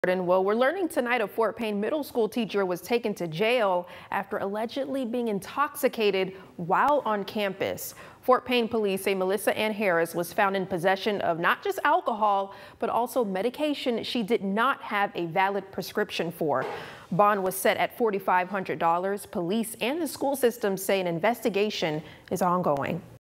Well, we're learning tonight a Fort Payne middle school teacher was taken to jail after allegedly being intoxicated while on campus. Fort Payne police say Melissa Ann Harris was found in possession of not just alcohol, but also medication she did not have a valid prescription for. Bond was set at $4,500. Police and the school system say an investigation is ongoing.